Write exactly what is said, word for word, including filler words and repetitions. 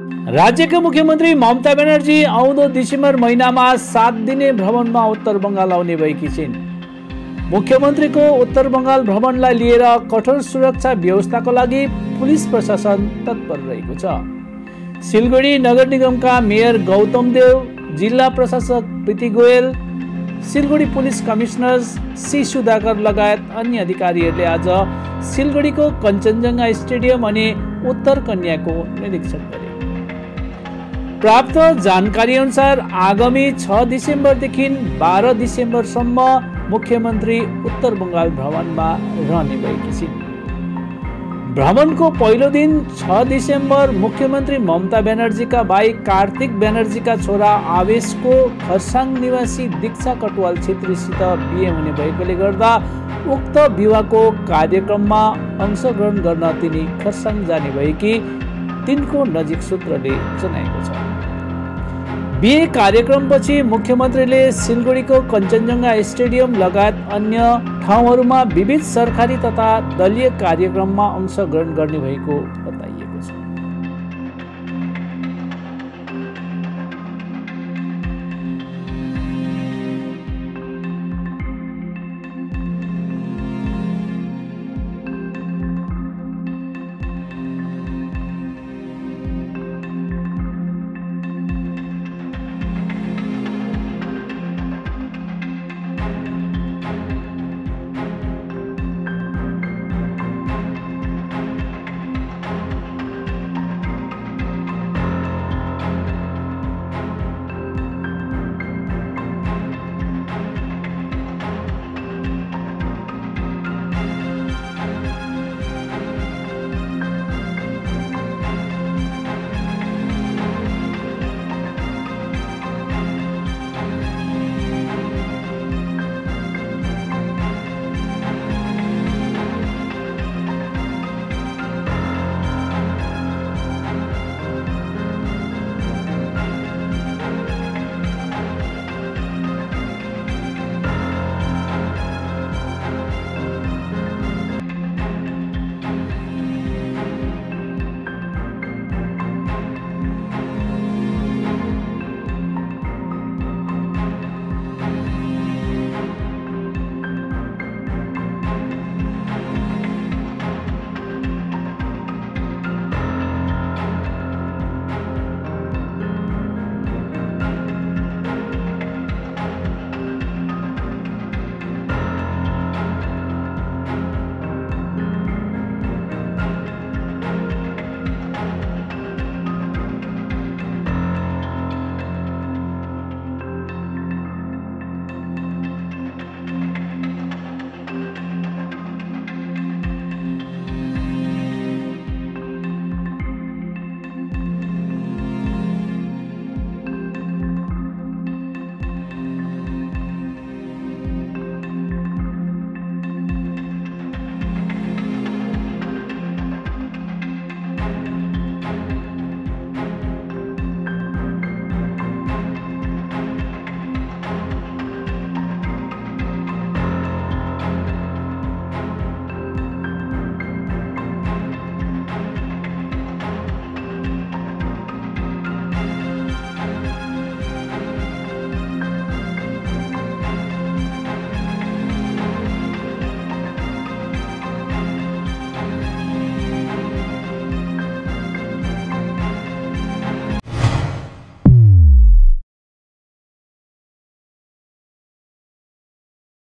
राज्यका मुख्यमन्त्री ममता ब्यानर्जी आउँदो डिसेम्बर महिनामा सात दिने भ्रमणमा उत्तर बङ्गाल आउने भएकी छिन्। मुख्यमन्त्रीको उत्तर बङ्गाल भ्रमणलाई लिएर कठोर सुरक्षा व्यवस्थाको लागि पुलिस प्रशासन तत्पर रहेको छ। सिलगढी नगर निगमका मेयर गौतम देव, जिल्ला प्रशासक Preeti Goyal, Siliguri police commissioner C Sudhakar लगायत अन्य अधिकारीहरूले आज सिलगढीको कञ्चनजङ्घा स्टेडियम अनि उत्तर कन्याको निरीक्षण गरे। प्राप्त जानकारी अनुसार आगामी छ डिसेम्बरदेखि बाह्र डिसेम्बरसम्म मुख्यमन्त्री उत्तर बङ्गाल भ्रमणमा रहने भएकी छिन्। भ्रमणको पहिलो दिन छ डिसेम्बर मुख्यमन्त्री ममता ब्यानर्जीका भाइ कार्तिक ब्यानर्जीका छोरा आवेशको खरसाङ निवासी दीक्षा कटवाल छेत्रीसित बिहे हुने भएकोले गर्दा उक्त विवाहको कार्यक्रममा अंशग्रहण गर्न तिनी खरसाङ जाने भएकी तिनको नजिक सूत्रले जनाएको छ। बिहे कार्यक्रमपछि मुख्यमन्त्रीले सिलगढीको कञ्चनजङ्घा स्टेडियम लगायत अन्य ठाउँहरूमा विविध सरकारी तथा दलीय कार्यक्रममा अंशग्रहण गर्ने भएको